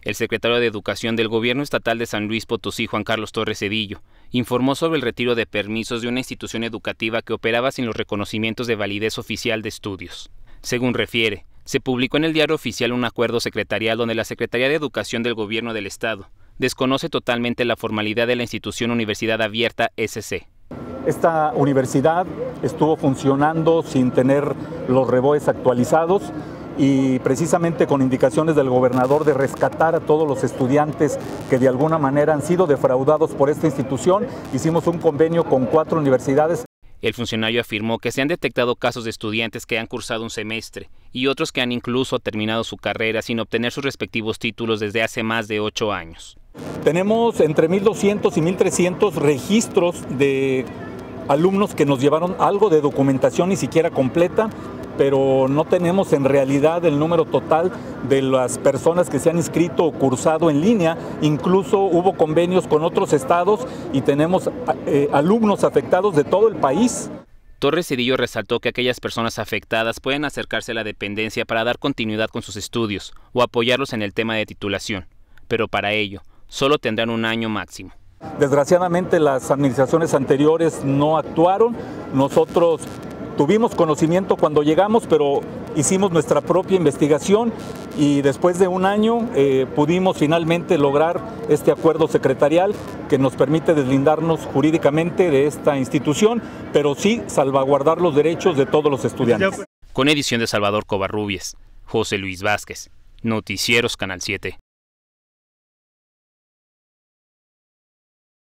El secretario de Educación del Gobierno Estatal de San Luis Potosí, Juan Carlos Torres Cedillo, informó sobre el retiro de permisos de una institución educativa que operaba sin los reconocimientos de validez oficial de estudios. Según refiere, se publicó en el Diario Oficial un acuerdo secretarial donde la Secretaría de Educación del Gobierno del Estado desconoce totalmente la formalidad de la institución Universidad Abierta SC. Esta universidad estuvo funcionando sin tener los REBOEs actualizados y precisamente con indicaciones del gobernador de rescatar a todos los estudiantes que de alguna manera han sido defraudados por esta institución, hicimos un convenio con 4 universidades. El funcionario afirmó que se han detectado casos de estudiantes que han cursado un semestre y otros que han incluso terminado su carrera sin obtener sus respectivos títulos desde hace más de 8 años. Tenemos entre 1.200 y 1.300 registros de alumnos que nos llevaron algo de documentación, ni siquiera completa, pero no tenemos en realidad el número total de las personas que se han inscrito o cursado en línea. Incluso hubo convenios con otros estados y tenemos alumnos afectados de todo el país. Torres Cedillo resaltó que aquellas personas afectadas pueden acercarse a la dependencia para dar continuidad con sus estudios o apoyarlos en el tema de titulación, pero para ello solo tendrán un año máximo. Desgraciadamente las administraciones anteriores no actuaron. Nosotros tuvimos conocimiento cuando llegamos, pero hicimos nuestra propia investigación y después de un año pudimos finalmente lograr este acuerdo secretarial que nos permite deslindarnos jurídicamente de esta institución, pero sí salvaguardar los derechos de todos los estudiantes. Con edición de Salvador Covarrubias, José Luis Vázquez, Noticieros Canal 7.